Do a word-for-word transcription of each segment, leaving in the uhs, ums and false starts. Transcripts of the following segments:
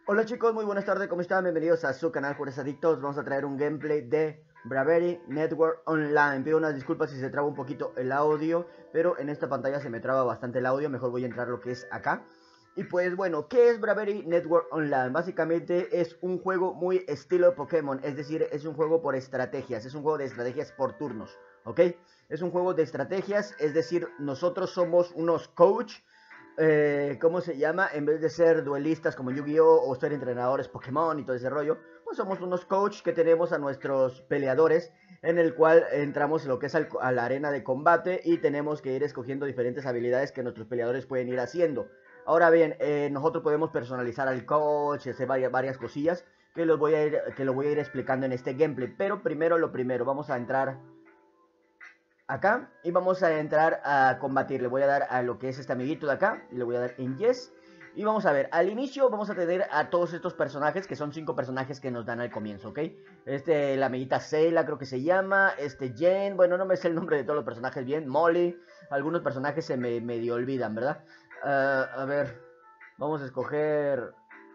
Hola chicos, muy buenas tardes, ¿cómo están? Bienvenidos a su canal Jugadores Adictos. Vamos a traer un gameplay de Bravery Network Online. Pido unas disculpas si se traba un poquito el audio, pero en esta pantalla se me traba bastante el audio. Mejor voy a entrar lo que es acá. Y pues bueno, ¿qué es Bravery Network Online? Básicamente es un juego muy estilo Pokémon, es decir, es un juego por estrategias, es un juego de estrategias por turnos, ¿ok? Es un juego de estrategias, es decir, nosotros somos unos coach. Eh, ¿Cómo se llama? En vez de ser duelistas como Yu-Gi-Oh! O ser entrenadores Pokémon y todo ese rollo, pues somos unos coach que tenemos a nuestros peleadores, en el cual entramos en lo que es al, a la arena de combate y tenemos que ir escogiendo diferentes habilidades que nuestros peleadores pueden ir haciendo. Ahora bien, eh, nosotros podemos personalizar al coach, hacer varias, varias cosillas que, los voy a ir, que lo voy a ir explicando en este gameplay. Pero primero lo primero, vamos a entrar acá y vamos a entrar a combatir. Le voy a dar a lo que es este amiguito de acá y le voy a dar en yes. Y vamos a ver, al inicio vamos a tener a todos estos personajes, que son cinco personajes que nos dan al comienzo, ¿ok? Este, la amiguita Sayla creo que se llama, este Jane, bueno, no me sé el nombre de todos los personajes bien, Molly, algunos personajes se me medio olvidan, ¿verdad? Uh, a ver, vamos a escoger,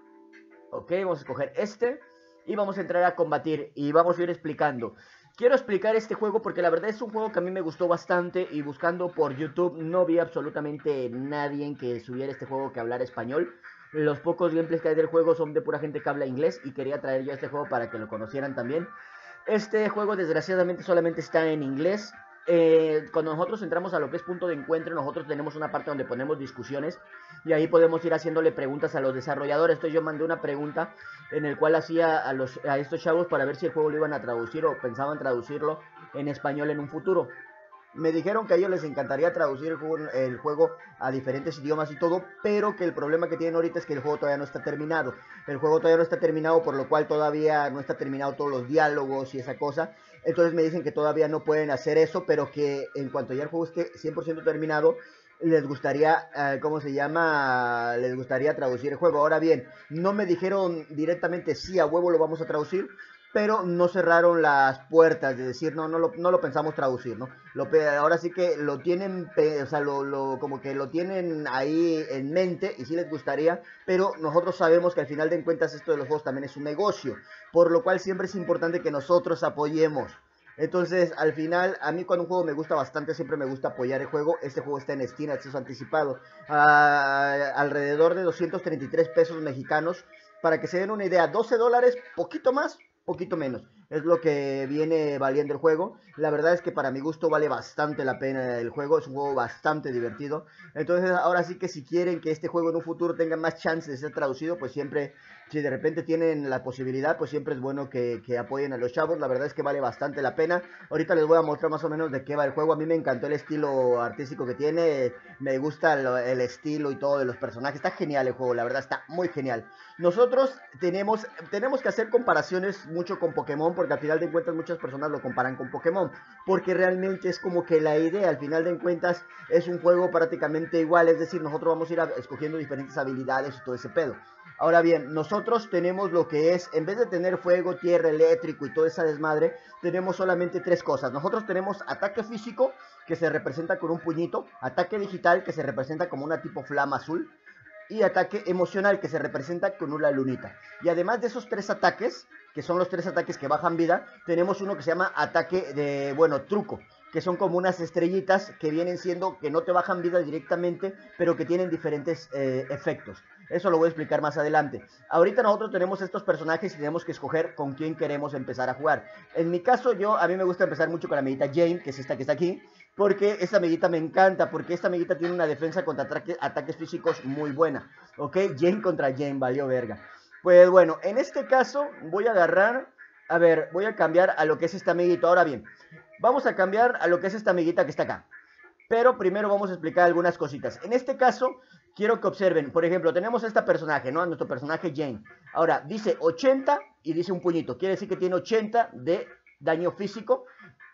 ok, vamos a escoger este y vamos a entrar a combatir y vamos a ir explicando. Quiero explicar este juego porque la verdad es un juego que a mí me gustó bastante y buscando por YouTube no vi absolutamente nadie que subiera este juego que hablara español. Los pocos gameplays que hay del juego son de pura gente que habla inglés y quería traer yo este juego para que lo conocieran también. Este juego desgraciadamente solamente está en inglés. Eh, cuando nosotros entramos a lo que es punto de encuentro, nosotros tenemos una parte donde ponemos discusiones y ahí podemos ir haciéndole preguntas a los desarrolladores. Entonces yo mandé una pregunta en el cual hacía a, los, a estos chavos para ver si el juego lo iban a traducir o pensaban traducirlo en español en un futuro. Me dijeron que a ellos les encantaría traducir el juego, el juego a diferentes idiomas y todo, pero que el problema que tienen ahorita es que el juego todavía no está terminado. El juego todavía no está terminado, por lo cual todavía no está terminado todos los diálogos y esa cosa. Entonces me dicen que todavía no pueden hacer eso, pero que en cuanto ya el juego esté cien por ciento terminado, les gustaría, uh, ¿cómo se llama? Les gustaría traducir el juego. Ahora bien, no me dijeron directamente sí, a huevo lo vamos a traducir, pero no cerraron las puertas de decir, no, no lo, no lo pensamos traducir, ¿no? Lo, ahora sí que lo tienen, o sea, lo, lo, como que lo tienen ahí en mente y sí les gustaría, pero nosotros sabemos que al final de cuentas esto de los juegos también es un negocio, por lo cual siempre es importante que nosotros apoyemos. Entonces, al final, a mí cuando un juego me gusta bastante, siempre me gusta apoyar el juego. Este juego está en Steam, acceso anticipado, uh, alrededor de doscientos treinta y tres pesos mexicanos. Para que se den una idea, doce dólares, poquito más, poquito menos. Es lo que viene valiendo el juego. La verdad es que para mi gusto vale bastante la pena el juego. Es un juego bastante divertido. Entonces ahora sí que si quieren que este juego en un futuro tenga más chance de ser traducido, pues siempre, si de repente tienen la posibilidad, pues siempre es bueno que, que apoyen a los chavos. La verdad es que vale bastante la pena. Ahorita les voy a mostrar más o menos de qué va el juego. A mí me encantó el estilo artístico que tiene. Me gusta el, el estilo y todo de los personajes. Está genial el juego, la verdad está muy genial. Nosotros tenemos, tenemos que hacer comparaciones mucho con Pokémon, porque al final de cuentas muchas personas lo comparan con Pokémon, porque realmente es como que la idea, al final de cuentas es un juego prácticamente igual, es decir, nosotros vamos a ir a, escogiendo diferentes habilidades y todo ese pedo. Ahora bien, nosotros tenemos lo que es, en vez de tener fuego, tierra, eléctrico y toda esa desmadre, tenemos solamente tres cosas. Nosotros tenemos ataque físico, que se representa con un puñito, ataque digital, que se representa como una tipo flama azul, y ataque emocional, que se representa con una lunita. Y además de esos tres ataques, que son los tres ataques que bajan vida, tenemos uno que se llama ataque de, bueno, truco, que son como unas estrellitas que vienen siendo, que no te bajan vida directamente, pero que tienen diferentes eh, efectos. Eso lo voy a explicar más adelante. Ahorita nosotros tenemos estos personajes y tenemos que escoger con quién queremos empezar a jugar. En mi caso, yo, a mí me gusta empezar mucho con la amiguita Jane, que es esta que está aquí, porque esta amiguita me encanta, porque esta amiguita tiene una defensa contra ataque, ataques físicos muy buena. Ok, Jane contra Jane, valió verga. Pues bueno, en este caso voy a agarrar, a ver, voy a cambiar a lo que es esta amiguita. Ahora bien, vamos a cambiar a lo que es esta amiguita que está acá. Pero primero vamos a explicar algunas cositas. En este caso, quiero que observen, por ejemplo, tenemos a esta personaje, ¿no? A nuestro personaje Jane. Ahora, dice ochenta y dice un puñito. Quiere decir que tiene ochenta de daño físico.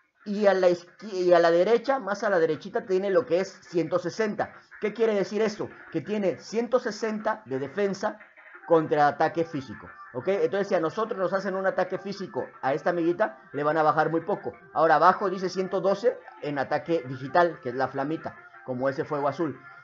Y a, la y a la derecha, más a la derechita, tiene lo que es ciento sesenta. ¿Qué quiere decir eso? Que tiene ciento sesenta de defensa contra ataque físico. ¿Ok? Entonces, si a nosotros nos hacen un ataque físico a esta amiguita, le van a bajar muy poco. Ahora abajo dice ciento doce en ataque digital, que es la flamita, como ese fuego azul.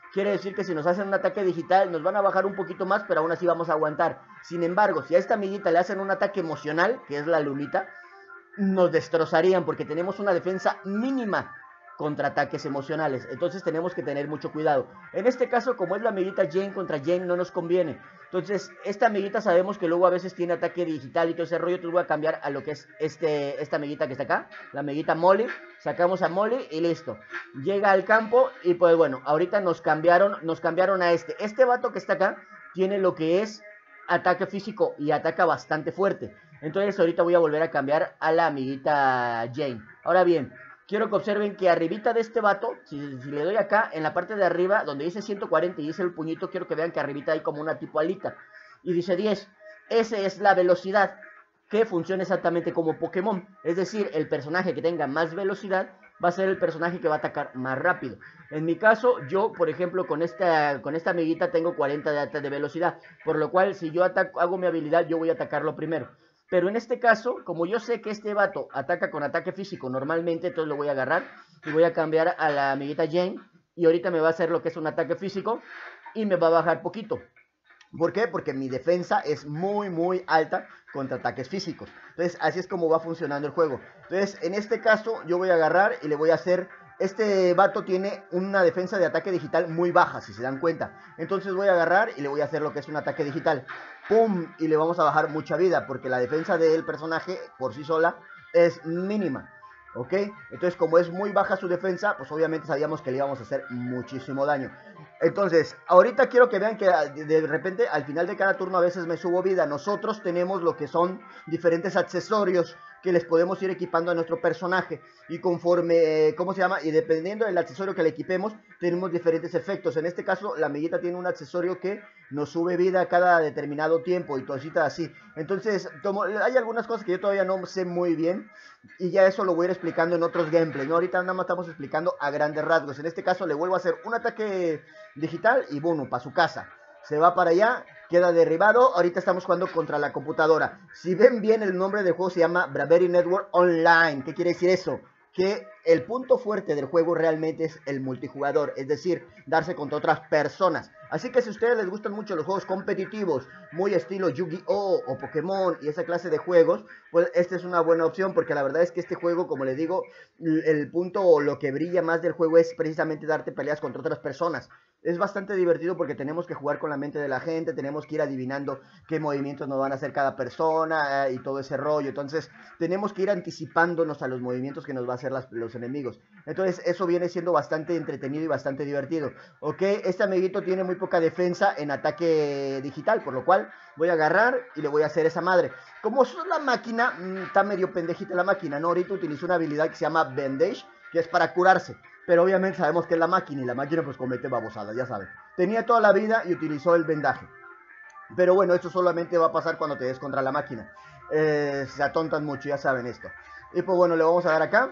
quiere decir que si nos hacen un ataque digital nos van a bajar un poquito más, pero aún así vamos a aguantar. Sin embargo, si a esta amiguita le hacen un ataque emocional, que es la lunita, nos destrozarían porque tenemos una defensa mínima contra ataques emocionales. Entonces tenemos que tener mucho cuidado. En este caso, como es la amiguita Jane contra Jane, no nos conviene. Entonces, esta amiguita sabemos que luego a veces tiene ataque digital y todo ese rollo. Entonces voy a cambiar a lo que es este, esta amiguita que está acá, la amiguita Molly. Sacamos a Molly y listo. Llega al campo y pues bueno, ahorita nos cambiaron, nos cambiaron a este. Este vato que está acá tiene lo que es ataque físico y ataca bastante fuerte. Entonces ahorita voy a volver a cambiar a la amiguita Jane. Ahora bien, quiero que observen que arribita de este vato, si, si le doy acá, en la parte de arriba, donde dice ciento cuarenta y dice el puñito, quiero que vean que arribita hay como una tipo alita. Y dice diez. Esa es la velocidad, que funciona exactamente como Pokémon. Es decir, el personaje que tenga más velocidad va a ser el personaje que va a atacar más rápido. En mi caso, yo, por ejemplo, con esta, con esta amiguita tengo cuarenta de, de velocidad. Por lo cual, si yo ataco, hago mi habilidad, yo voy a atacarlo primero. Pero en este caso, como yo sé que este vato ataca con ataque físico normalmente, entonces lo voy a agarrar y voy a cambiar a la amiguita Jane. Y ahorita me va a hacer lo que es un ataque físico y me va a bajar poquito. ¿Por qué? Porque mi defensa es muy muy alta contra ataques físicos. Entonces así es como va funcionando el juego. Entonces en este caso yo voy a agarrar y le voy a hacer... Este vato tiene una defensa de ataque digital muy baja, si se dan cuenta. Entonces voy a agarrar y le voy a hacer lo que es un ataque digital. ¡Pum! Y le vamos a bajar mucha vida, porque la defensa del personaje por sí sola es mínima. ¿Ok? Entonces como es muy baja su defensa, pues obviamente sabíamos que le íbamos a hacer muchísimo daño. Entonces, ahorita quiero que vean que de repente al final de cada turno a veces me subo vida. Nosotros tenemos lo que son diferentes accesorios que les podemos ir equipando a nuestro personaje. Y conforme, ¿cómo se llama? Y dependiendo del accesorio que le equipemos, tenemos diferentes efectos. En este caso, la amiguita tiene un accesorio que nos sube vida cada determinado tiempo y cositas así. Entonces, como, hay algunas cosas que yo todavía no sé muy bien. Y ya eso lo voy a ir explicando en otros gameplays, ¿no? Ahorita nada más estamos explicando a grandes rasgos. En este caso le vuelvo a hacer un ataque digital y bueno, para su casa. Se va para allá, queda derribado. Ahorita estamos jugando contra la computadora. Si ven bien, el nombre del juego se llama Bravery Network Online. ¿Qué quiere decir eso? Que el punto fuerte del juego realmente es el multijugador, es decir, darse contra otras personas. Así que si a ustedes les gustan mucho los juegos competitivos, muy estilo Yu-Gi-Oh! O Pokémon y esa clase de juegos, pues esta es una buena opción, porque la verdad es que este juego, como les digo, el punto o lo que brilla más del juego es precisamente darte peleas contra otras personas. Es bastante divertido porque tenemos que jugar con la mente de la gente, tenemos que ir adivinando qué movimientos nos van a hacer cada persona eh, y todo ese rollo. Entonces tenemos que ir anticipándonos a los movimientos que nos va a hacer las, los enemigos. Entonces eso viene siendo bastante entretenido y bastante divertido. Ok, este amiguito tiene muy poca defensa en ataque digital, por lo cual voy a agarrar y le voy a hacer esa madre. Como es la máquina, mmm, está medio pendejita la máquina, ¿no? Ahorita utilizo una habilidad que se llama Bandage, que es para curarse. Pero obviamente sabemos que es la máquina y la máquina pues comete babosadas, ya saben. Tenía toda la vida y utilizó el vendaje. Pero bueno, esto solamente va a pasar cuando te des contra la máquina. Eh, se atontan mucho, ya saben esto. Y pues bueno, le vamos a dar acá.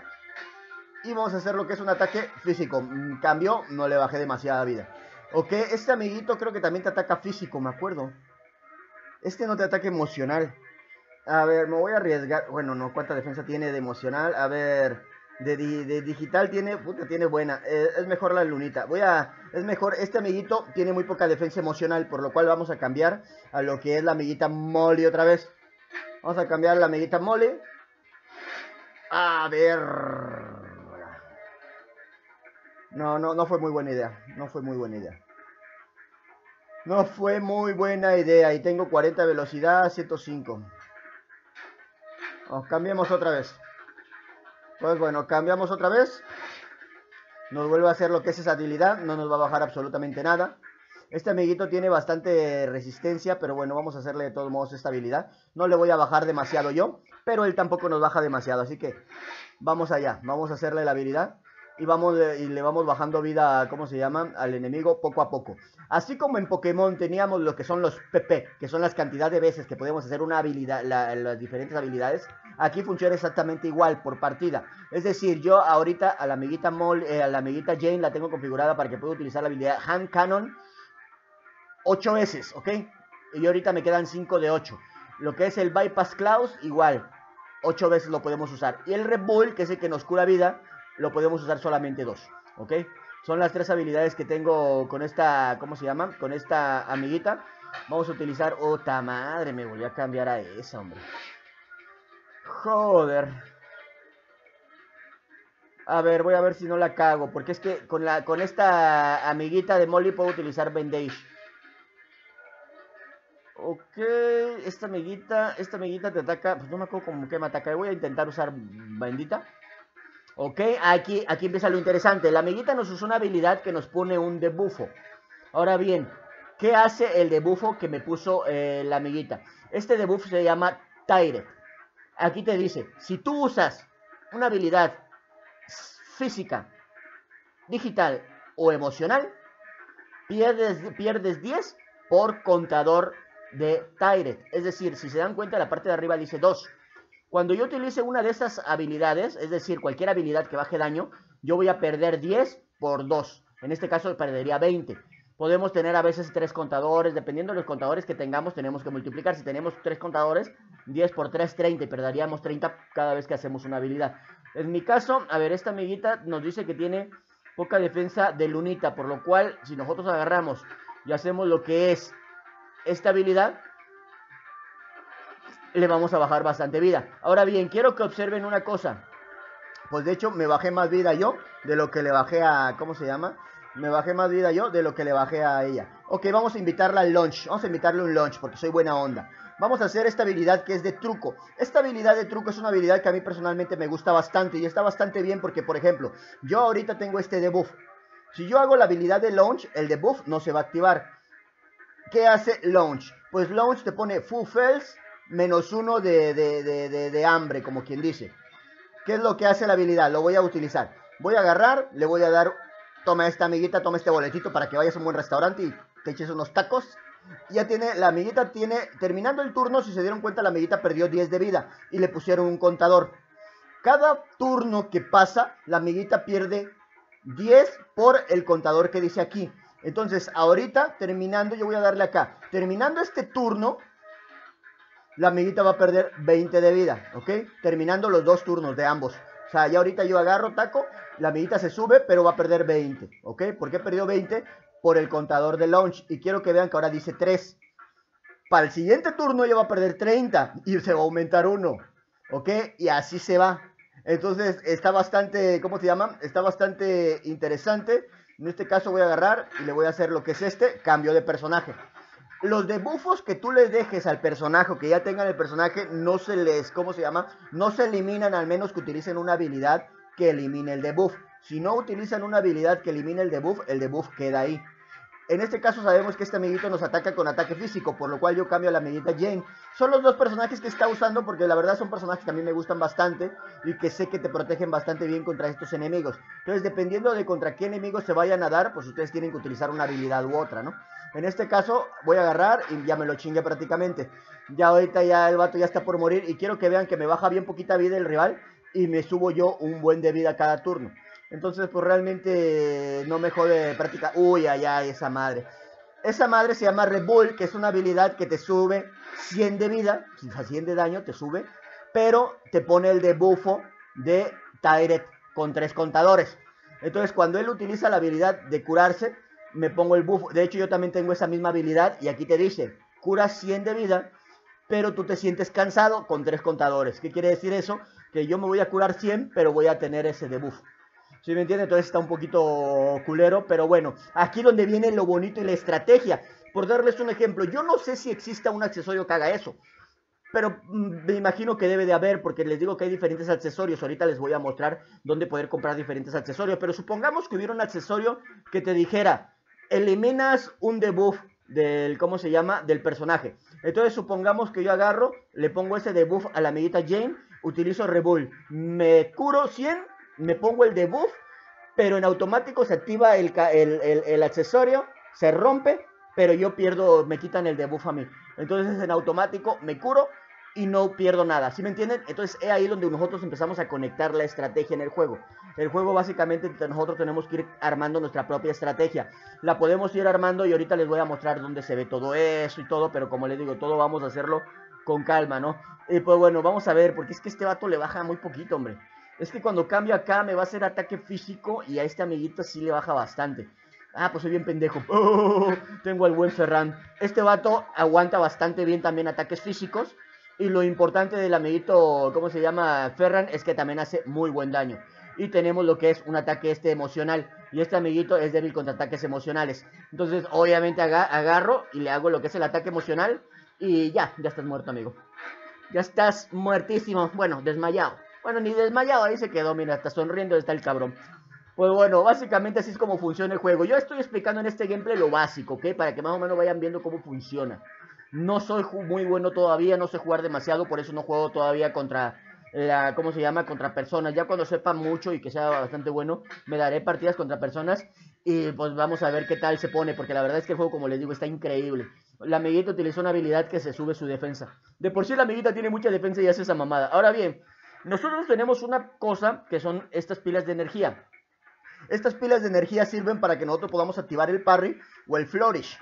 Y vamos a hacer lo que es un ataque físico. Cambio, no le bajé demasiada vida. Ok, este amiguito creo que también te ataca físico, me acuerdo. Este no te ataca emocional. A ver, me voy a arriesgar. Bueno, no, ¿cuánta defensa tiene de emocional? A ver... De, de, de digital tiene, puta, tiene buena. Eh, es mejor la lunita. Voy a, es mejor, este amiguito tiene muy poca defensa emocional, por lo cual vamos a cambiar a lo que es la amiguita Molly otra vez. Vamos a cambiar a la amiguita Molly. A ver. No, no, no fue muy buena idea. No fue muy buena idea. No fue muy buena idea. Y tengo cuarenta de velocidad, ciento cinco. Oh, cambiemos otra vez. Pues bueno, cambiamos otra vez. Nos vuelve a hacer lo que es esa habilidad. No nos va a bajar absolutamente nada. Este amiguito tiene bastante resistencia, pero bueno, vamos a hacerle de todos modos esta habilidad. No le voy a bajar demasiado yo, pero él tampoco nos baja demasiado. Así que vamos allá, vamos a hacerle la habilidad. Y, vamos, y le vamos bajando vida, ¿cómo se llama? Al enemigo poco a poco. Así como en Pokémon teníamos lo que son los P P, que son las cantidades de veces que podemos hacer una habilidad, la, las diferentes habilidades. Aquí funciona exactamente igual por partida. Es decir, yo ahorita a la amiguita Mol, eh, a la amiguita Jane la tengo configurada para que pueda utilizar la habilidad Hand Cannon ocho veces, ¿ok? Y ahorita me quedan cinco de ocho. Lo que es el Bypass Claws, igual, ocho veces lo podemos usar. Y el Red Bull, que es el que nos cura vida, lo podemos usar solamente dos, ¿ok? Son las tres habilidades que tengo con esta, ¿cómo se llama? Con esta amiguita. Vamos a utilizar, ¡ota madre! Me volví a cambiar a esa, hombre. Joder. A ver, voy a ver si no la cago. Porque es que con, la, con esta amiguita de Molly puedo utilizar Bandage. Ok, esta amiguita, esta amiguita te ataca. Pues no me acuerdo cómo que me ataca. Voy a intentar usar bendita. Ok, aquí, aquí empieza lo interesante. La amiguita nos usa una habilidad que nos pone un debuffo. Ahora bien, ¿qué hace el debuffo que me puso eh, la amiguita? Este debuff se llama Tyrant. Aquí te dice, si tú usas una habilidad física, digital o emocional, pierdes, pierdes diez por contador de Tyrant. Es decir, si se dan cuenta, la parte de arriba dice dos. Cuando yo utilice una de esas habilidades, es decir, cualquier habilidad que baje daño, yo voy a perder diez por dos. En este caso perdería veinte. Podemos tener a veces tres contadores, dependiendo de los contadores que tengamos, tenemos que multiplicar. Si tenemos tres contadores, diez por tres, treinta, y perderíamos treinta cada vez que hacemos una habilidad. En mi caso, a ver, esta amiguita nos dice que tiene poca defensa de lunita, por lo cual, si nosotros agarramos y hacemos lo que es esta habilidad, le vamos a bajar bastante vida. Ahora bien, quiero que observen una cosa. Pues de hecho me bajé más vida yo de lo que le bajé a... ¿Cómo se llama? Me bajé más vida yo de lo que le bajé a ella. Ok, vamos a invitarla al launch. Vamos a invitarle un launch porque soy buena onda. Vamos a hacer esta habilidad que es de truco. Esta habilidad de truco es una habilidad que a mí personalmente me gusta bastante. Y está bastante bien porque, por ejemplo, yo ahorita tengo este debuff. Si yo hago la habilidad de launch, el debuff no se va a activar. ¿Qué hace launch? Pues launch te pone full fails menos uno de, de, de, de, de hambre, como quien dice. ¿Qué es lo que hace la habilidad? Lo voy a utilizar. Voy a agarrar, le voy a dar... Toma esta amiguita, toma este boletito para que vayas a un buen restaurante y te eches unos tacos. Ya tiene, la amiguita tiene... Terminando el turno, si se dieron cuenta, la amiguita perdió diez de vida. Y le pusieron un contador. Cada turno que pasa, la amiguita pierde diez por el contador que dice aquí. Entonces, ahorita, terminando, yo voy a darle acá. Terminando este turno... La amiguita va a perder veinte de vida, ¿ok? Terminando los dos turnos de ambos. O sea, ya ahorita yo agarro, taco, la amiguita se sube, pero va a perder veinte, ¿ok? ¿Por qué perdió veinte? Por el contador de launch. Y quiero que vean que ahora dice tres. Para el siguiente turno ella va a perder treinta y se va a aumentar uno, ¿ok? Y así se va. Entonces está bastante, ¿cómo se llama? Está bastante interesante. En este caso voy a agarrar y le voy a hacer lo que es este, cambio de personaje. Los debuffos que tú les dejes al personaje, o que ya tengan el personaje, no se les, ¿cómo se llama? No se eliminan, al menos que utilicen una habilidad que elimine el debuff. Si no utilizan una habilidad que elimine el debuff, el debuff queda ahí. En este caso sabemos que este amiguito nos ataca con ataque físico, por lo cual yo cambio a la amiguita Jane. Son los dos personajes que está usando porque la verdad son personajes que a mí me gustan bastante y que sé que te protegen bastante bien contra estos enemigos. Entonces, dependiendo de contra qué enemigos se vayan a dar, pues ustedes tienen que utilizar una habilidad u otra, ¿no? En este caso voy a agarrar y ya me lo chingué prácticamente. Ya ahorita ya el vato ya está por morir y quiero que vean que me baja bien poquita vida el rival y me subo yo un buen de vida cada turno. Entonces, pues realmente no me jode práctica. Uy, ay, ay, esa madre. Esa madre se llama Rebull, que es una habilidad que te sube cien de vida, cien de daño, te sube, pero te pone el debuffo de Tyrant con tres contadores. Entonces, cuando él utiliza la habilidad de curarse, me pongo el buff. De hecho, yo también tengo esa misma habilidad y aquí te dice, curas cien de vida, pero tú te sientes cansado con tres contadores. ¿Qué quiere decir eso? Que yo me voy a curar cien, pero voy a tener ese debuff. ¿Sí me entiende? Entonces está un poquito culero, pero bueno, aquí donde viene lo bonito y la estrategia. Por darles un ejemplo, yo no sé si exista un accesorio que haga eso, pero me imagino que debe de haber, porque les digo que hay diferentes accesorios. Ahorita les voy a mostrar dónde poder comprar diferentes accesorios, pero supongamos que hubiera un accesorio que te dijera, eliminas un debuff del, ¿cómo se llama? Del personaje. Entonces supongamos que yo agarro, le pongo ese debuff a la amiguita Jane, utilizo Rebull, me curo cien, me pongo el debuff, pero en automático se activa el, el, el, el accesorio, se rompe, pero yo pierdo, me quitan el debuff a mí. Entonces en automático me curo y no pierdo nada, ¿sí me entienden? Entonces es ahí donde nosotros empezamos a conectar la estrategia en el juego. El juego básicamente nosotros tenemos que ir armando nuestra propia estrategia. La podemos ir armando y ahorita les voy a mostrar dónde se ve todo eso y todo, pero como les digo, todo vamos a hacerlo con calma, ¿no? Y pues bueno, vamos a ver, porque es que este vato le baja muy poquito, hombre. Es que cuando cambio acá me va a hacer ataque físico y a este amiguito sí le baja bastante. Ah, pues soy bien pendejo. Oh, tengo al buen Ferran. Este vato aguanta bastante bien también ataques físicos. Y lo importante del amiguito, ¿cómo se llama? Ferran, es que también hace muy buen daño. Y tenemos lo que es un ataque este emocional. Y este amiguito es débil contra ataques emocionales. Entonces, obviamente agarro y le hago lo que es el ataque emocional. Y ya, ya estás muerto, amigo. Ya estás muertísimo. Bueno, desmayado. Bueno, ni desmayado, ahí se quedó, mira, hasta sonriendo está el cabrón. Pues bueno, básicamente así es como funciona el juego. Yo estoy explicando en este gameplay lo básico, ¿ok? Para que más o menos vayan viendo cómo funciona. No soy muy bueno todavía, no sé jugar demasiado, por eso no juego todavía contra la, ¿cómo se llama? Contra personas. Ya cuando sepa mucho y que sea bastante bueno, me daré partidas contra personas y pues vamos a ver qué tal se pone, porque la verdad es que el juego, como les digo, está increíble. La amiguita utilizó una habilidad que se sube su defensa. De por sí la amiguita tiene mucha defensa y hace esa mamada. Ahora bien, nosotros tenemos una cosa que son estas pilas de energía. Estas pilas de energía sirven para que nosotros podamos activar el parry o el flourish.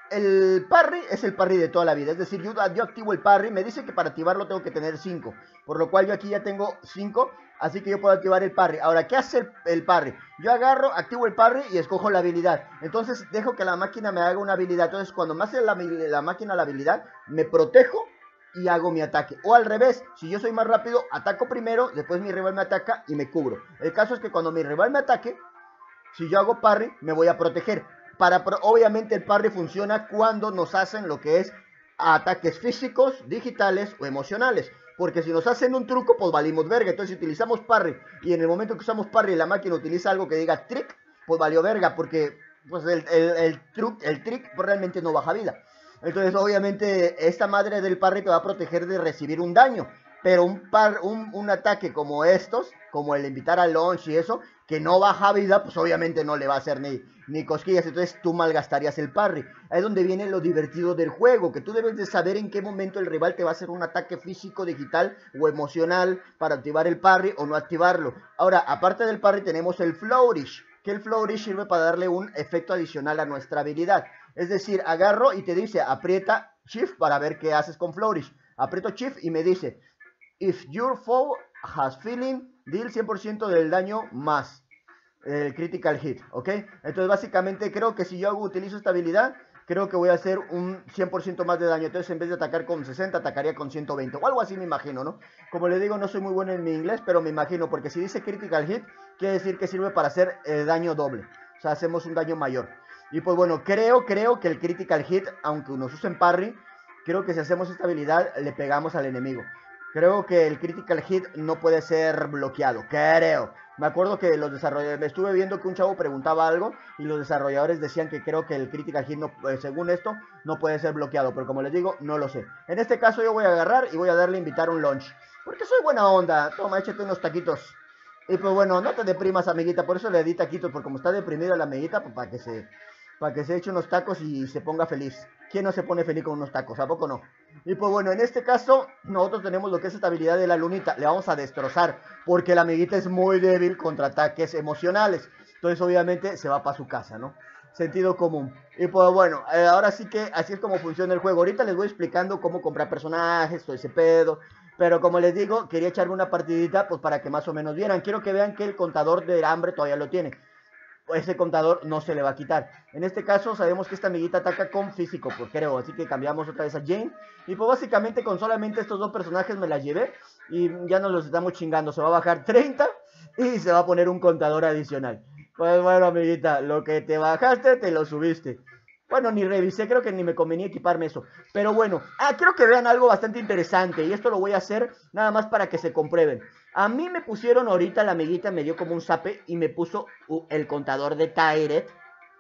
El parry es el parry de toda la vida, es decir, yo, yo activo el parry, me dice que para activarlo tengo que tener cinco, por lo cual yo aquí ya tengo cinco, así que yo puedo activar el parry. Ahora, ¿qué hace el, el parry? Yo agarro, activo el parry y escojo la habilidad, entonces dejo que la máquina me haga una habilidad, entonces cuando me hace la, la máquina la habilidad, me protejo y hago mi ataque. O al revés, si yo soy más rápido, ataco primero, después mi rival me ataca y me cubro. El caso es que cuando mi rival me ataque, si yo hago parry, me voy a proteger. Para, obviamente el parry funciona cuando nos hacen lo que es ataques físicos, digitales o emocionales. Porque si nos hacen un truco, pues valimos verga. Entonces si utilizamos parry y en el momento que usamos parry la máquina utiliza algo que diga trick, pues valió verga. Porque pues el, el, el, truc, el trick pues, realmente no baja vida. Entonces obviamente esta madre del parry te va a proteger de recibir un daño. Pero un, par, un, un ataque como estos, como el invitar al launch y eso, que no baja vida, pues obviamente no le va a hacer ni, ni cosquillas, entonces tú malgastarías el parry. Ahí es donde viene lo divertido del juego, que tú debes de saber en qué momento el rival te va a hacer un ataque físico, digital o emocional para activar el parry o no activarlo. Ahora, aparte del parry tenemos el flourish, que el flourish sirve para darle un efecto adicional a nuestra habilidad. Es decir, agarro y te dice, aprieta Shift para ver qué haces con flourish. Aprieto Shift y me dice, if your foe has feeling, deal cien por ciento del daño más el critical hit, ¿ok? Entonces básicamente creo que si yo hago, utilizo esta habilidad, creo que voy a hacer un cien por ciento más de daño. Entonces en vez de atacar con sesenta, atacaría con ciento veinte o algo así, me imagino, ¿no? Como le digo, no soy muy bueno en mi inglés, pero me imagino, porque si dice critical hit, quiere decir que sirve para hacer eh, daño doble. O sea, hacemos un daño mayor. Y pues bueno, creo, creo que el critical hit, aunque nos usen parry, creo que si hacemos esta habilidad, le pegamos al enemigo. Creo que el critical hit no puede ser bloqueado, creo. Me acuerdo que los desarrolladores, me estuve viendo que un chavo preguntaba algo y los desarrolladores decían que creo que el critical hit, no, eh, según esto, no puede ser bloqueado. Pero como les digo, no lo sé. En este caso yo voy a agarrar y voy a darle a invitar un lunch. Porque soy buena onda. Toma, échate unos taquitos. Y pues bueno, no te deprimas, amiguita. Por eso le di taquitos, porque como está deprimida la amiguita, pues para que se... para que se eche unos tacos y se ponga feliz. ¿Quién no se pone feliz con unos tacos? ¿A poco no? Y pues bueno, en este caso, nosotros tenemos lo que es esta habilidad de la lunita. Le vamos a destrozar, porque la amiguita es muy débil contra ataques emocionales. Entonces, obviamente, se va para su casa, ¿no? Sentido común. Y pues bueno, eh, ahora sí que así es como funciona el juego. Ahorita les voy explicando cómo comprar personajes, todo ese pedo. Pero como les digo, quería echarme una partidita, pues para que más o menos vieran. Quiero que vean que el contador de hambre todavía lo tiene. Ese contador no se le va a quitar. En este caso sabemos que esta amiguita ataca con físico, pues creo, así que cambiamos otra vez a Jane. Y pues básicamente con solamente estos dos personajes me las llevé y ya nos los estamos chingando. Se va a bajar treinta y se va a poner un contador adicional. Pues bueno, amiguita, lo que te bajaste te lo subiste. Bueno, ni revisé, creo que ni me convenía equiparme eso. Pero bueno, ah, quiero que vean algo bastante interesante. Y esto lo voy a hacer nada más para que se comprueben. A mí me pusieron ahorita, la amiguita me dio como un zape y me puso uh, el contador de Tyret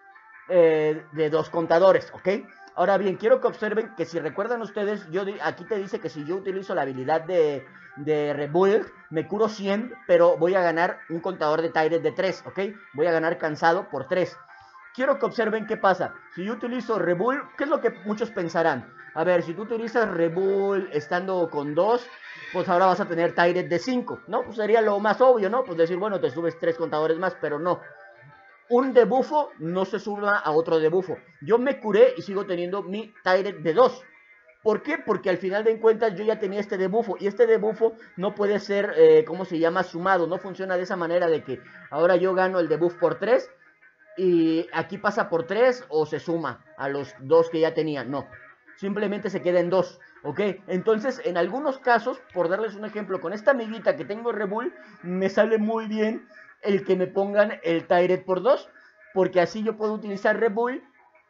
eh, de dos contadores, ¿ok? Ahora bien, quiero que observen que si recuerdan ustedes, yo aquí te dice que si yo utilizo la habilidad de, de Rebuild, me curo cien, pero voy a ganar un contador de Tyret de tres, ¿ok? Voy a ganar cansado por tres. Quiero que observen qué pasa. Si yo utilizo Rebuild, ¿qué es lo que muchos pensarán? A ver, si tú utilizas Rebuild estando con dos, pues ahora vas a tener Tyret de cinco, ¿no? Pues sería lo más obvio, ¿no? Pues decir, bueno, te subes tres contadores más, pero no. Un debufo no se suma a otro debufo. Yo me curé y sigo teniendo mi Tyret de dos. ¿Por qué? Porque al final de cuentas yo ya tenía este debuffo y este debuffo no puede ser, eh, ¿cómo se llama? Sumado. No funciona de esa manera de que ahora yo gano el debuff por tres y aquí pasa por tres o se suma a los dos que ya tenía. No, simplemente se queda en dos, ¿ok? Entonces, en algunos casos, por darles un ejemplo, con esta amiguita que tengo Rebull, me sale muy bien el que me pongan el Tyret por dos, porque así yo puedo utilizar Rebull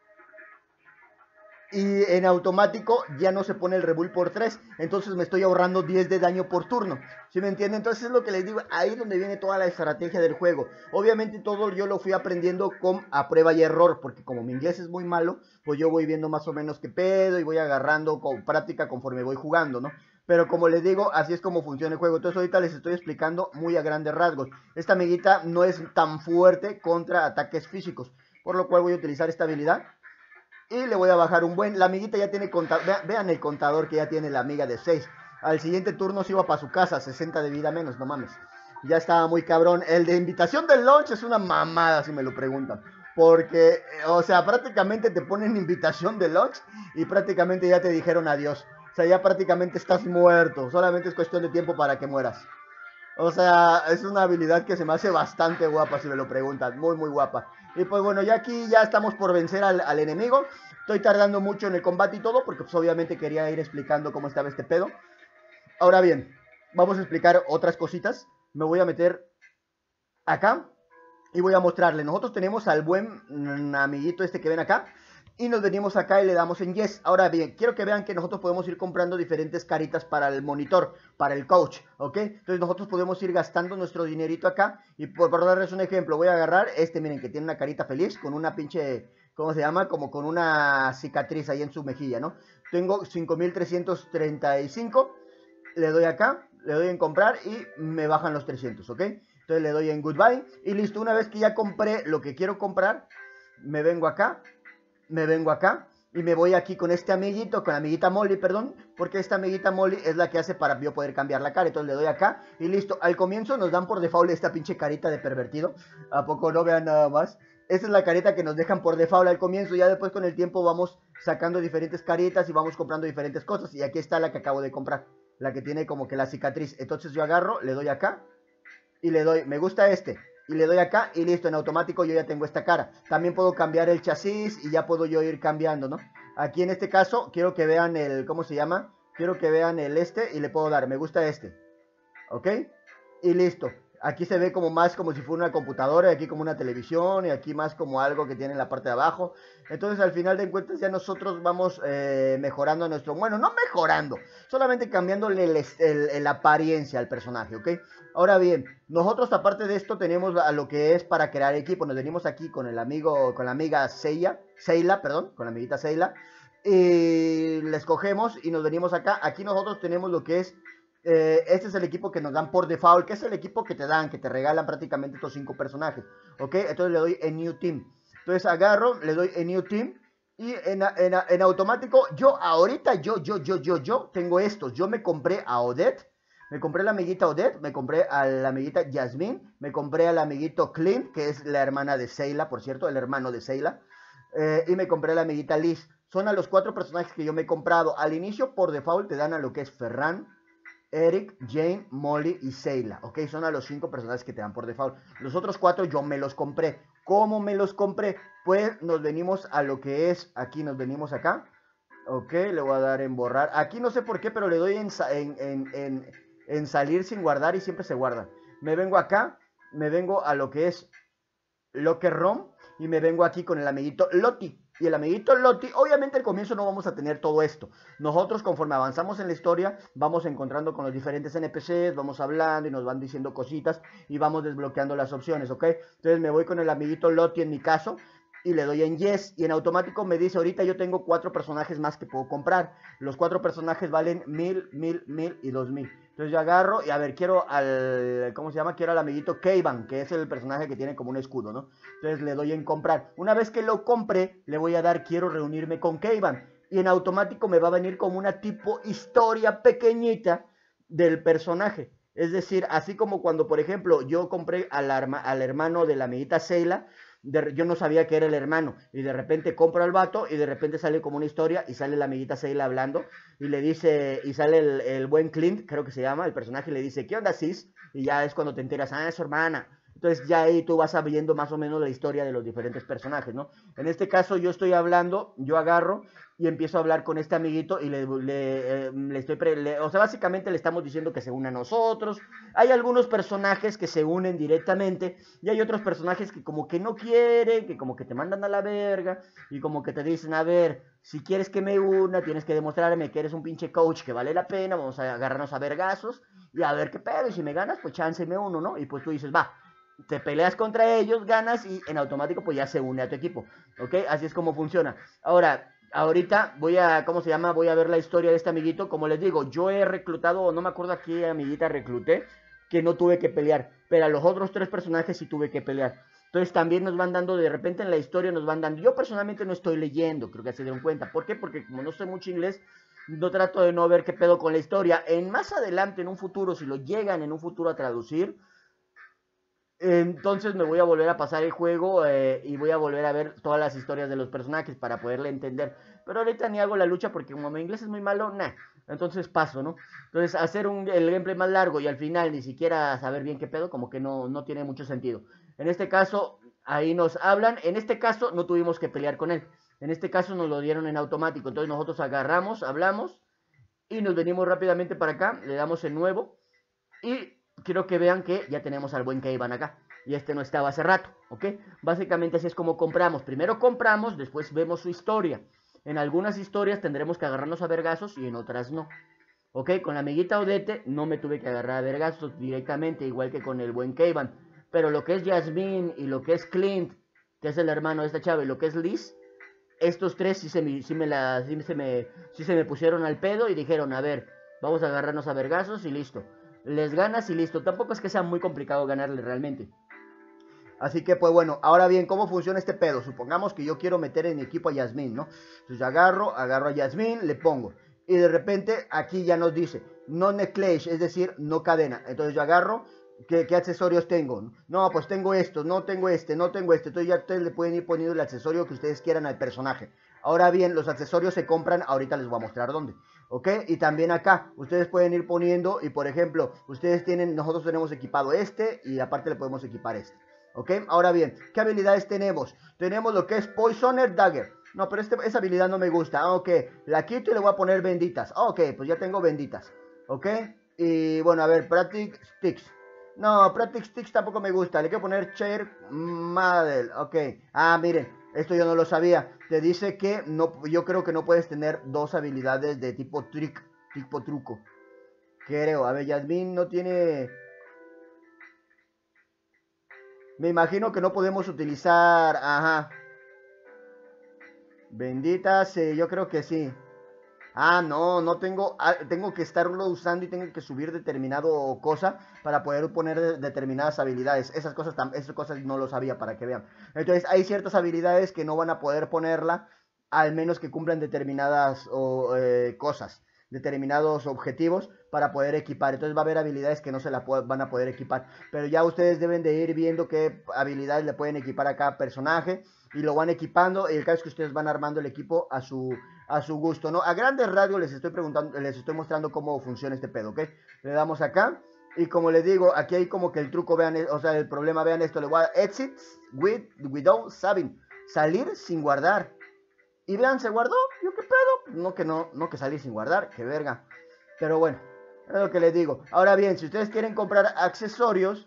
y en automático ya no se pone el Rebull por tres, entonces me estoy ahorrando diez de daño por turno, ¿sí me entienden? Entonces es lo que les digo, ahí es donde viene toda la estrategia del juego. Obviamente todo yo lo fui aprendiendo con a prueba y error, porque como mi inglés es muy malo, pues yo voy viendo más o menos qué pedo y voy agarrando con práctica conforme voy jugando, ¿no? Pero como les digo, así es como funciona el juego. Entonces ahorita les estoy explicando muy a grandes rasgos. Esta amiguita no es tan fuerte contra ataques físicos, por lo cual voy a utilizar esta habilidad y le voy a bajar un buen. La amiguita ya tiene contador. Vean, vean el contador que ya tiene la amiga de seis. Al siguiente turno se iba para su casa. sesenta de vida menos, no mames. Ya estaba muy cabrón. El de invitación del launch es una mamada, si me lo preguntan. Porque, o sea, prácticamente te ponen invitación de launch y prácticamente ya te dijeron adiós. O sea, ya prácticamente estás muerto. Solamente es cuestión de tiempo para que mueras. O sea, es una habilidad que se me hace bastante guapa, si me lo preguntan. Muy, muy guapa. Y pues bueno, ya aquí ya estamos por vencer al, al enemigo. Estoy tardando mucho en el combate y todo, porque pues obviamente quería ir explicando cómo estaba este pedo. Ahora bien, vamos a explicar otras cositas. Me voy a meter acá y voy a mostrarle. Nosotros tenemos al buen mm, amiguito este que ven acá. Y nos venimos acá y le damos en yes. Ahora bien, quiero que vean que nosotros podemos ir comprando diferentes caritas para el monitor, para el coach, ¿ok? Entonces nosotros podemos ir gastando nuestro dinerito acá. Y por, por darles un ejemplo, voy a agarrar este, miren, que tiene una carita feliz con una pinche, ¿cómo se llama? Como con una cicatriz ahí en su mejilla, ¿no? Tengo cinco mil trescientos treinta y cinco. Le doy acá, le doy en comprar y me bajan los trescientos, ¿ok? Entonces le doy en goodbye y listo. Una vez que ya compré lo que quiero comprar, me vengo acá. Me vengo acá y me voy aquí con este amiguito, con la amiguita Molly, perdón, porque esta amiguita Molly es la que hace para yo poder cambiar la cara. Entonces le doy acá y listo. Al comienzo nos dan por default esta pinche carita de pervertido. ¿A poco no? Vean nada más. Esta es la carita que nos dejan por default al comienzo. Ya después con el tiempo vamos sacando diferentes caritas y vamos comprando diferentes cosas. Y aquí está la que acabo de comprar, la que tiene como que la cicatriz. Entonces yo agarro, le doy acá y le doy, me gusta este. Y le doy acá y listo, en automático yo ya tengo esta cara. También puedo cambiar el chasis y ya puedo yo ir cambiando, ¿no? Aquí en este caso quiero que vean el, ¿cómo se llama? Quiero que vean el este y le puedo dar, me gusta este. ¿Ok? Y listo. Aquí se ve como más como si fuera una computadora, y aquí como una televisión, y aquí más como algo que tiene en la parte de abajo. Entonces al final de cuentas ya nosotros vamos eh, mejorando nuestro... Bueno, no mejorando, solamente cambiándole el, el, el apariencia al personaje, ¿ok? Ahora bien, nosotros aparte de esto tenemos a lo que es para crear equipo. Nos venimos aquí con el amigo, con la amiga Seiya, Seila, perdón, con la amiguita Seila. Y la escogemos y nos venimos acá. Aquí nosotros tenemos lo que es... Eh, este es el equipo que nos dan por default, que es el equipo que te dan, que te regalan prácticamente estos cinco personajes, ¿ok? Entonces le doy en New Team. Entonces agarro, le doy en New Team y en, en, en automático, yo ahorita, yo, yo, yo, yo, yo tengo estos. Yo me compré a Odette, me compré a la amiguita Odette, me compré a la amiguita Jasmine, me compré al amiguito Clint, que es la hermana de Seila, por cierto, el hermano de Seila, eh, y me compré a la amiguita Liz. Son a los cuatro personajes que yo me he comprado. Al inicio, por default, te dan a lo que es Ferran, Eric, Jane, Molly y Seila, ok, son a los cinco personajes que te dan por default. Los otros cuatro yo me los compré. ¿Cómo me los compré? Pues nos venimos a lo que es, aquí nos venimos acá, ok, le voy a dar en borrar. Aquí no sé por qué, pero le doy en, en, en, en, en salir sin guardar y siempre se guarda. Me vengo acá, me vengo a lo que es Locker Room y me vengo aquí con el amiguito Loti. Y el amiguito Loti, obviamente al comienzo no vamos a tener todo esto. Nosotros conforme avanzamos en la historia, vamos encontrando con los diferentes N P Cs, vamos hablando y nos van diciendo cositas y vamos desbloqueando las opciones, ¿ok? Entonces me voy con el amiguito Loti en mi caso y le doy en yes y en automático me dice, ahorita yo tengo cuatro personajes más que puedo comprar. Los cuatro personajes valen mil, mil, mil y dos mil. Entonces yo agarro y a ver, quiero al, ¿cómo se llama? Quiero al amiguito Keivan, que es el personaje que tiene como un escudo, ¿no? Entonces le doy en comprar. Una vez que lo compre, le voy a dar quiero reunirme con Keivan. Y en automático me va a venir como una tipo historia pequeñita del personaje. Es decir, así como cuando, por ejemplo, yo compré al, arma, al hermano de la amiguita Seila, de, yo no sabía que era el hermano, y de repente compro al vato, y de repente sale como una historia, y sale la amiguita Seila hablando, y le dice, y sale el, el buen Clint, creo que se llama, el personaje, y le dice, ¿qué onda, sis? Y ya es cuando te enteras, ah, es su hermana. Entonces ya ahí tú vas viendo más o menos la historia de los diferentes personajes, ¿no? En este caso yo estoy hablando, yo agarro y empiezo a hablar con este amiguito y le, le, eh, le estoy, pre, le, o sea, básicamente le estamos diciendo que se une a nosotros. Hay algunos personajes que se unen directamente y hay otros personajes que como que no quieren, que como que te mandan a la verga y como que te dicen, a ver, si quieres que me una, tienes que demostrarme que eres un pinche coach que vale la pena, vamos a agarrarnos a vergazos y a ver qué pedo, y si me ganas, pues chance me uno, ¿no? Y pues tú dices, va, te peleas contra ellos, ganas y en automático pues ya se une a tu equipo, ¿ok? Así es como funciona. Ahora, ahorita voy a, ¿cómo se llama? Voy a ver la historia de este amiguito. Como les digo, yo he reclutado, no me acuerdo a qué amiguita recluté, que no tuve que pelear, pero a los otros tres personajes sí tuve que pelear. Entonces también nos van dando, de repente en la historia nos van dando, yo personalmente no estoy leyendo, creo que se dieron cuenta. ¿Por qué? Porque como no sé mucho inglés, no trato de no ver qué pedo con la historia. En más adelante, en un futuro, si lo llegan en un futuro a traducir, entonces me voy a volver a pasar el juego eh, y voy a volver a ver todas las historias de los personajes para poderle entender. Pero ahorita ni hago la lucha porque como mi inglés es muy malo, nah. Entonces paso, ¿no? Entonces hacer un, el gameplay más largo y al final ni siquiera saber bien qué pedo, como que no, no tiene mucho sentido. En este caso, ahí nos hablan. En este caso no tuvimos que pelear con él. En este caso nos lo dieron en automático. Entonces nosotros agarramos, hablamos y nos venimos rápidamente para acá. Le damos el nuevo y quiero que vean que ya tenemos al buen Keivan acá. Y este no estaba hace rato, ¿ok? Básicamente así es como compramos. Primero compramos, después vemos su historia. En algunas historias tendremos que agarrarnos a vergazos y en otras no. ¿Ok? Con la amiguita Odette no me tuve que agarrar a vergazos directamente, igual que con el buen Keivan. Pero lo que es Jasmine y lo que es Clint, que es el hermano de esta chava, y lo que es Liz, estos tres sí se me, sí me, la, sí se me, sí se me pusieron al pedo y dijeron, a ver, vamos a agarrarnos a vergazos y listo. Les ganas y listo. Tampoco es que sea muy complicado ganarle realmente. Así que pues bueno, ahora bien, ¿cómo funciona este pedo? Supongamos que yo quiero meter en mi equipo a Jasmine, ¿no? Entonces agarro, agarro a Jasmine, le pongo. Y de repente aquí ya nos dice, no necklace, es decir, no cadena. Entonces yo agarro, ¿qué, qué accesorios tengo? No, pues tengo esto, no tengo este, no tengo este. Entonces ya ustedes le pueden ir poniendo el accesorio que ustedes quieran al personaje. Ahora bien, los accesorios se compran, ahorita les voy a mostrar dónde. ¿Ok? Y también acá, ustedes pueden ir poniendo, y por ejemplo, ustedes tienen, nosotros tenemos equipado este, y aparte le podemos equipar este. ¿Ok? Ahora bien, ¿qué habilidades tenemos? Tenemos lo que es Poisoner Dagger. No, pero este, esa habilidad no me gusta. Ok, la quito y le voy a poner benditas. Ok, pues ya tengo benditas. ¿Ok? Y bueno, a ver, Practic Sticks. No, Practic Sticks tampoco me gusta. Le quiero poner Chair Model. Ok. Ah, miren, esto yo no lo sabía. Te dice que no, yo creo que no puedes tener dos habilidades de tipo trick, tipo truco. Creo, a ver, Jasmine no tiene... Me imagino que no podemos utilizar... Ajá. Bendita, sí, yo creo que sí. Ah, no, no tengo... ah, tengo que estarlo usando y tengo que subir determinado cosa para poder poner de- determinadas habilidades. Esas cosas, tam- esas cosas no lo sabía, para que vean. Entonces, hay ciertas habilidades que no van a poder ponerla, al menos que cumplan determinadas o, eh, cosas, determinados objetivos para poder equipar. Entonces va a haber habilidades que no se la po- van a poder equipar. Pero ya ustedes deben de ir viendo qué habilidades le pueden equipar a cada personaje y lo van equipando. Y el caso es que ustedes van armando el equipo a su, a su gusto, ¿no? A grandes rasgos les estoy preguntando, les estoy mostrando cómo funciona este pedo, ¿ok? Le damos acá. Y como les digo, aquí hay como que el truco, vean, o sea, el problema, vean esto, le voy a exits with, without saving, salir sin guardar. Y vean, se guardó, yo qué pedo, no que no, no que salir sin guardar, que verga. Pero bueno, es lo que les digo. Ahora bien, si ustedes quieren comprar accesorios,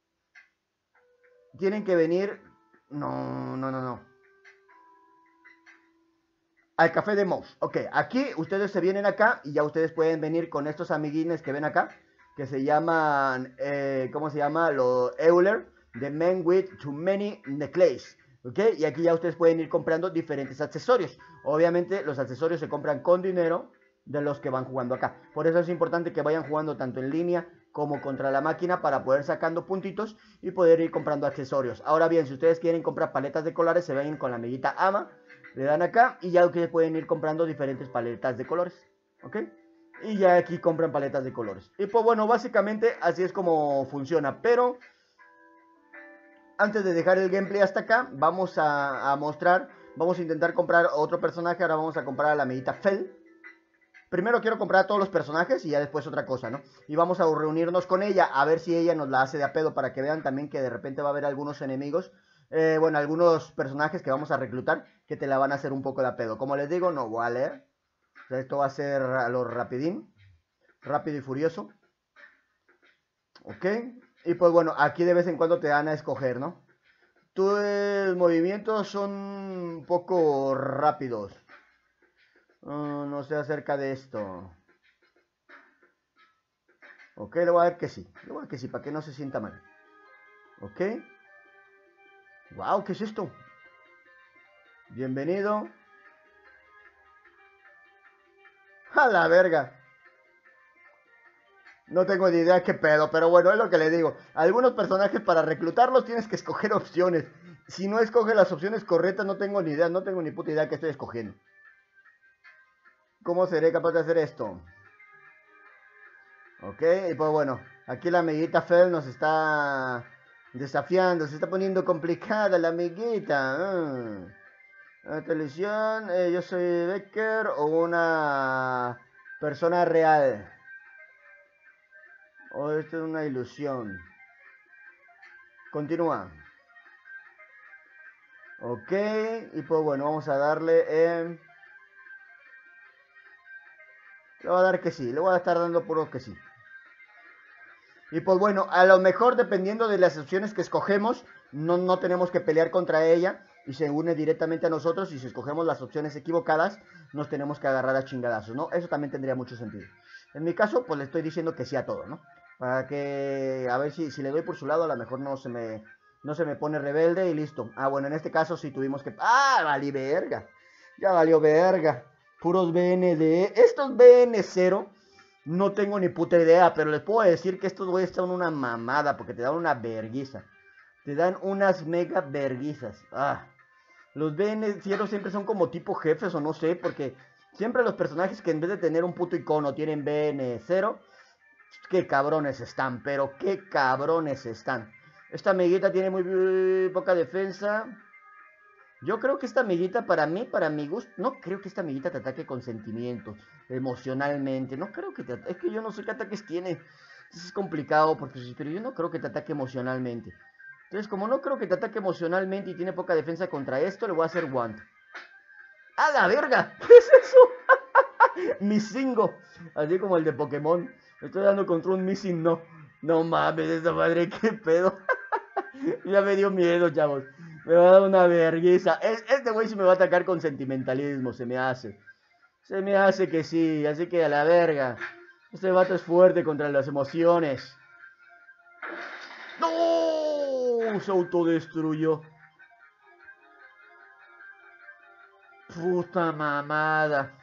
tienen que venir, no, no, no, no. Al café de Mouse. Ok, aquí ustedes se vienen acá y ya ustedes pueden venir con estos amiguines que ven acá, que se llaman, eh, ¿cómo se llama? Los Euler, The Men with Too Many Necklace. Ok, y aquí ya ustedes pueden ir comprando diferentes accesorios. Obviamente los accesorios se compran con dinero de los que van jugando acá. Por eso es importante que vayan jugando tanto en línea como contra la máquina para poder sacando puntitos y poder ir comprando accesorios. Ahora bien, si ustedes quieren comprar paletas de colores, se ven con la amiguita Ama. Le dan acá y ya ustedes pueden ir comprando diferentes paletas de colores, ¿ok? Y ya aquí compran paletas de colores. Y pues bueno, básicamente así es como funciona. Pero antes de dejar el gameplay hasta acá, vamos a, a mostrar, vamos a intentar comprar otro personaje. Ahora vamos a comprar a la amiguita Fel. Primero quiero comprar a todos los personajes y ya después otra cosa, ¿no? Y vamos a reunirnos con ella, a ver si ella nos la hace de a pedo, para que vean también que de repente va a haber algunos enemigos, eh, bueno, algunos personajes que vamos a reclutar que te la van a hacer un poco de a pedo. Como les digo, no voy a leer. O sea, esto va a ser a lo rapidín, rápido y furioso. Ok, y pues bueno, aquí de vez en cuando te dan a escoger, ¿no? Tus movimientos son un poco rápidos. Uh, no sé acerca de esto. Ok, le voy a dar que sí. Le voy a dar que sí, para que no se sienta mal. Ok. Wow, ¿qué es esto? Bienvenido. A la verga. No tengo ni idea qué pedo, pero bueno, es lo que le digo. Algunos personajes, para reclutarlos tienes que escoger opciones. Si no escoges las opciones correctas, no tengo ni idea, no tengo ni puta idea que estoy escogiendo. ¿Cómo seré capaz de hacer esto? Ok, y pues bueno, aquí la amiguita Fel nos está desafiando, se está poniendo complicada la amiguita. Mm. La televisión, eh, yo soy Becker o una persona real. O esto es una ilusión. Continúa. Ok, y pues bueno, vamos a darle... Eh... Le voy a dar que sí, le voy a estar dando puro que sí. Y pues bueno, a lo mejor dependiendo de las opciones que escogemos, no, no tenemos que pelear contra ella y se une directamente a nosotros. Y si escogemos las opciones equivocadas, nos tenemos que agarrar a chingadazos, ¿no? Eso también tendría mucho sentido. En mi caso, pues le estoy diciendo que sí a todo, ¿no? Para que, a ver si, si le doy por su lado, a lo mejor no se me, no se me pone rebelde y listo. Ah, bueno, en este caso sí tuvimos que... ¡Ah, valió verga! Ya valió verga. Puros B N D. Estos B N cero... No tengo ni puta idea, pero les puedo decir que estos güeyes son una mamada, porque te dan una verguiza. Te dan unas mega verguizas. Ah. Los B N cero siempre son como tipo jefes o no sé, porque siempre los personajes que en vez de tener un puto icono tienen B N cero, qué cabrones están, pero qué cabrones están. Esta amiguita tiene muy, muy poca defensa. Yo creo que esta amiguita, para mí, para mi gusto, no creo que esta amiguita te ataque con sentimientos, emocionalmente. No creo que te ataque. Es que yo no sé qué ataques tiene. Eso es complicado, porque, pero yo no creo que te ataque emocionalmente. Entonces, como no creo que te ataque emocionalmente y tiene poca defensa contra esto, le voy a hacer Wand. ¡A la verga! ¿Qué es eso? Misingo. Así como el de Pokémon. Estoy dando contra un Missing no. No mames, esa madre, qué pedo. Ya me dio miedo, chavos. Me va a dar una vergüenza. Este güey sí me va a atacar con sentimentalismo, se me hace. Se me hace que sí, así que a la verga. Este vato es fuerte contra las emociones. ¡No! Se autodestruyó. Puta mamada.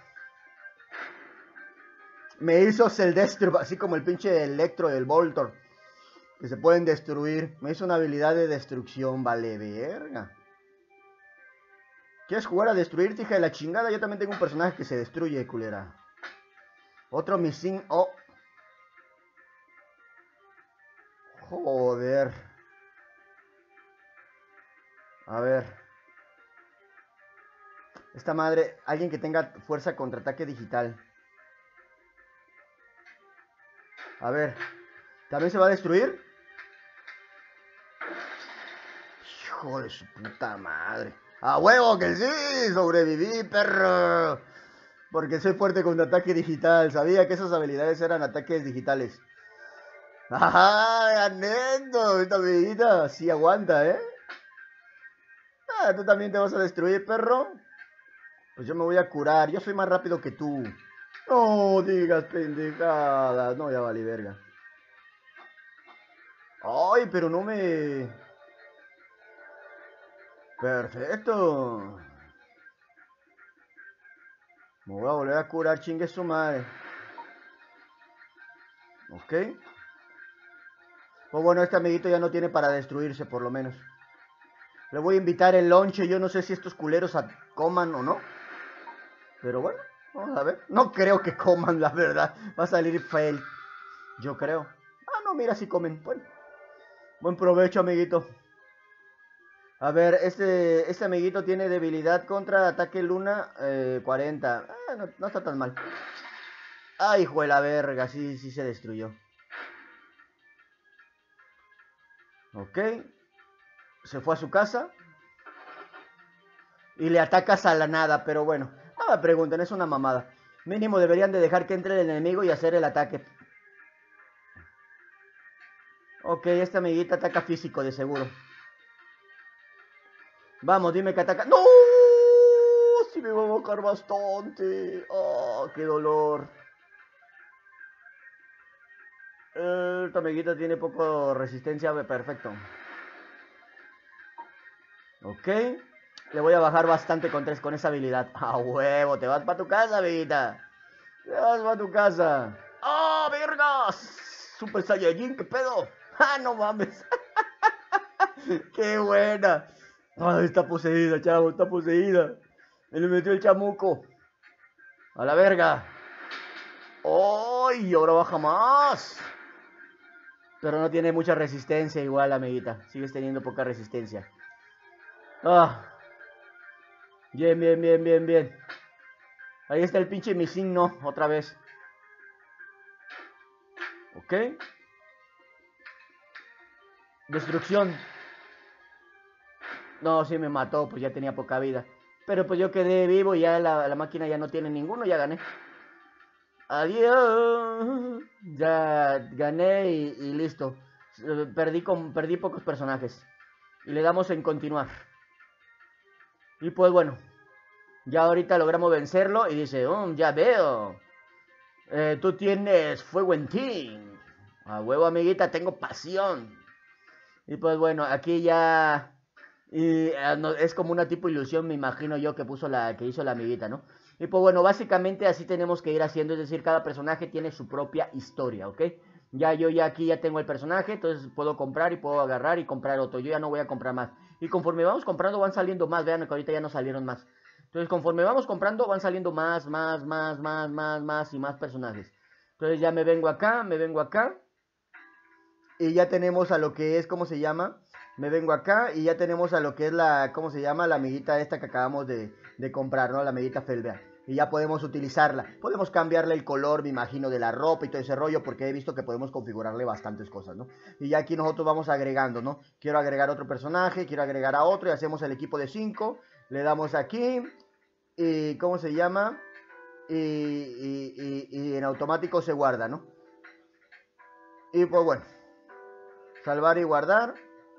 Me hizo Celdestro, así como el pinche Electro del Voltor. Que se pueden destruir. Me hizo una habilidad de destrucción, vale verga. ¿Quieres jugar a destruirte, hija de la chingada? Yo también tengo un personaje que se destruye, culera. Otro Missing. Oh. Joder. A ver. Esta madre. Alguien que tenga fuerza contra ataque digital. A ver. ¿También se va a destruir? Hijo de su puta madre. ¡A huevo que sí! ¡Sobreviví, perro! Porque soy fuerte contra ataque digital. Sabía que esas habilidades eran ataques digitales. ¡Ajá! ¡Ganendo! Esta amiguita sí aguanta, ¿eh? Ah, ¿tú también te vas a destruir, perro? Pues yo me voy a curar. Yo soy más rápido que tú. No digas pendejadas. No, ya vale verga. Ay, pero no me... Perfecto. Me voy a volver a curar, chingue su madre. Ok. Pues bueno, este amiguito ya no tiene para destruirse, por lo menos. Le voy a invitar el lonche. Yo no sé si estos culeros coman o no. Pero bueno, vamos a ver. No creo que coman, la verdad. Va a salir fail. Yo creo. Ah, no, mira si comen. Bueno. Buen provecho, amiguito. A ver, este, este amiguito tiene debilidad contra ataque luna eh, cuarenta. Ah, no, no está tan mal. Ay, hijo de la verga, sí, sí se destruyó. Ok. Se fue a su casa. Y le atacas a la nada, pero bueno. No me pregunten, es una mamada. Mínimo deberían de dejar que entre el enemigo y hacer el ataque. Ok, esta amiguita ataca físico, de seguro. Vamos, dime que ataca. ¡No! Sí me va a bajar bastante. ¡Oh, qué dolor! Eh, esta amiguita tiene poco resistencia, perfecto. Ok. Le voy a bajar bastante con tres con esa habilidad. ¡A huevo! Te vas para tu casa, amiguita. Te vas para tu casa. ¡Oh, vergas! Super Saiyajin, ¿qué pedo? ¡Ah, no mames! ¡Qué buena! ¡Ay, está poseída, chavo! Está poseída. Me le metió el chamuco. ¡A la verga! ¡Ay! Ahora baja más. Pero no tiene mucha resistencia igual, amiguita. Sigues teniendo poca resistencia. ¡Ah! Bien, bien, bien, bien, bien. Ahí está el pinche Missing, no, otra vez. Ok. Destrucción. No, sí me mató, pues ya tenía poca vida. Pero pues yo quedé vivo y ya la, la máquina ya no tiene ninguno, ya gané. Adiós. Ya gané y, y listo. Perdí, con, perdí pocos personajes. Y le damos en continuar. Y pues bueno. Ya ahorita logramos vencerlo y dice, oh, ya veo. Eh, tú tienes fuego en ti. A huevo, amiguita, tengo pasión. Y pues bueno, aquí ya... Y uh, no, es como una tipo ilusión, me imagino yo, que puso la que hizo la amiguita, ¿no? Y pues bueno, básicamente así tenemos que ir haciendo, es decir, cada personaje tiene su propia historia, ¿ok? Ya yo ya aquí ya tengo el personaje, entonces puedo comprar y puedo agarrar y comprar otro. Yo ya no voy a comprar más. Y conforme vamos comprando van saliendo más, vean que ahorita ya no salieron más. Entonces conforme vamos comprando van saliendo más, más, más, más, más, más y más personajes. Entonces ya me vengo acá, me vengo acá. Y ya tenemos a lo que es, ¿cómo se llama? Me vengo acá y ya tenemos a lo que es la, ¿cómo se llama? La amiguita esta que acabamos de, de comprar, ¿no? La amiguita Felbea. Y ya podemos utilizarla. Podemos cambiarle el color, me imagino, de la ropa y todo ese rollo, porque he visto que podemos configurarle bastantes cosas, ¿no? Y ya aquí nosotros vamos agregando, ¿no? Quiero agregar otro personaje, quiero agregar a otro y hacemos el equipo de cinco. Le damos aquí y, ¿cómo se llama? Y, y, y, y en automático se guarda, ¿no? Y pues bueno. Salvar y guardar.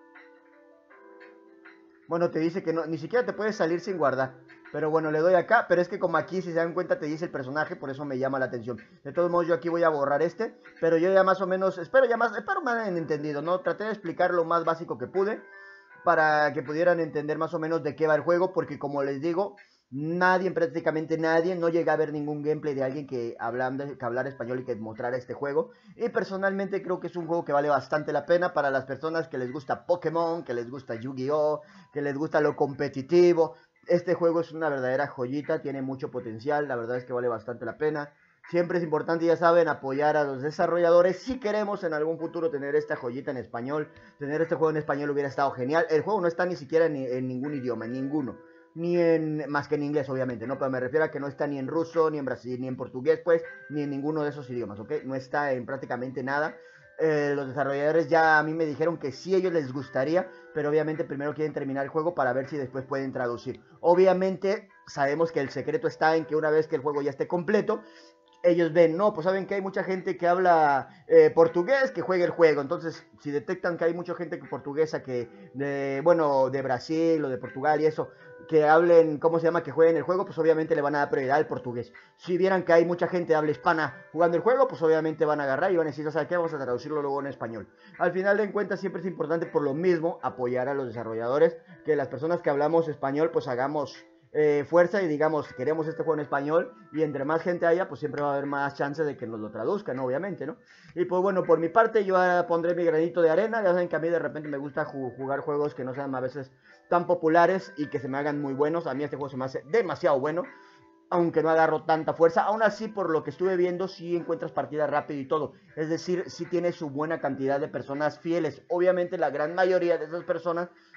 Bueno, te dice que no, ni siquiera te puedes salir sin guardar. Pero bueno, le doy acá, pero es que como aquí, si se dan cuenta, te dice el personaje, por eso me llama la atención. De todos modos, yo aquí voy a borrar este, pero yo ya más o menos, espero ya más, espero me hayan entendido, ¿no? Traté de explicar lo más básico que pude, para que pudieran entender más o menos de qué va el juego, porque como les digo, nadie, prácticamente nadie, no llega a ver ningún gameplay de alguien que, hablando, que hablara español y que mostrara este juego. Y personalmente creo que es un juego que vale bastante la pena para las personas que les gusta Pokémon, que les gusta Yu-Gi-Oh, que les gusta lo competitivo. Este juego es una verdadera joyita, tiene mucho potencial, la verdad es que vale bastante la pena. Siempre es importante, ya saben, apoyar a los desarrolladores. Si queremos en algún futuro tener esta joyita en español, tener este juego en español hubiera estado genial. El juego no está ni siquiera en, en ningún idioma, en ninguno. Ni en, más que en inglés, obviamente, ¿no? Pero me refiero a que no está ni en ruso, ni en brasil, ni en portugués, pues, ni en ninguno de esos idiomas, ¿ok? No está en prácticamente nada. Eh, los desarrolladores ya a mí me dijeron que sí, a ellos les gustaría, pero obviamente primero quieren terminar el juego para ver si después pueden traducir. Obviamente sabemos que el secreto está en que una vez que el juego ya esté completo, ellos ven, no, pues saben que hay mucha gente que habla eh, portugués que juega el juego. Entonces, si detectan que hay mucha gente portuguesa que, de, bueno, de Brasil o de Portugal y eso, que hablen, ¿cómo se llama? Que jueguen el juego, pues obviamente le van a dar prioridad al portugués. Si vieran que hay mucha gente de habla hispana jugando el juego, pues obviamente van a agarrar y van a decir, ¿sabes qué? Vamos a traducirlo luego en español. Al final de cuentas, siempre es importante por lo mismo apoyar a los desarrolladores, que las personas que hablamos español, pues hagamos Eh, fuerza y digamos, queremos este juego en español y entre más gente haya, pues siempre va a haber más chance de que nos lo traduzcan, ¿no? Obviamente, ¿no? Y pues bueno, por mi parte yo pondré mi granito de arena. Ya saben que a mí de repente me gusta jugar juegos que no sean a veces tan populares y que se me hagan muy buenos. A mí este juego se me hace demasiado bueno, aunque no agarro tanta fuerza. Aún así, por lo que estuve viendo, sí encuentras partidas rápido y todo. Es decir, sí tiene su buena cantidad de personas fieles. Obviamente la gran mayoría de esas personas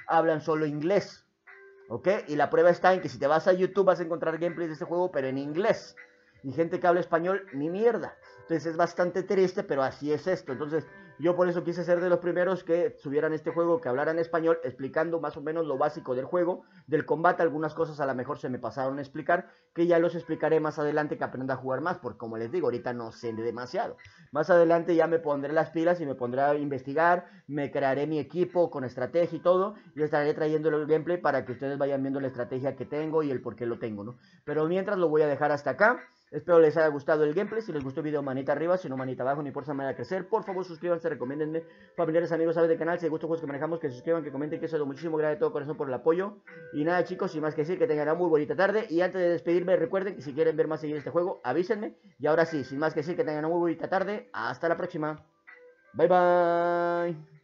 hablan solo inglés, ¿ok? Y la prueba está en que si te vas a YouTube vas a encontrar gameplays de este juego, pero en inglés. Y gente que habla español, ni mierda. Entonces es bastante triste, pero así es esto. Entonces yo por eso quise ser de los primeros que subieran este juego, que hablaran español, explicando más o menos lo básico del juego, del combate. Algunas cosas a lo mejor se me pasaron a explicar, que ya los explicaré más adelante que aprenda a jugar más, porque como les digo, ahorita no sé demasiado. Más adelante ya me pondré las pilas y me pondré a investigar, me crearé mi equipo con estrategia y todo, y estaré trayendo el gameplay para que ustedes vayan viendo la estrategia que tengo y el por qué lo tengo, ¿no? Pero mientras lo voy a dejar hasta acá. Espero les haya gustado el gameplay. Si les gustó el video, manita arriba. Si no, manita abajo. Ni por esa manera crecer. Por favor, suscríbanse, recomiéndenme. Familiares, amigos, saben del canal. Si les gustan los juegos que manejamos, que se suscriban, que comenten. Que eso es muchísimo. Gracias de todo corazón por el apoyo. Y nada, chicos, sin más que decir, que tengan una muy bonita tarde. Y antes de despedirme, recuerden que si quieren ver más seguir este juego, avísenme. Y ahora sí, sin más que decir, que tengan una muy bonita tarde. Hasta la próxima. Bye, bye.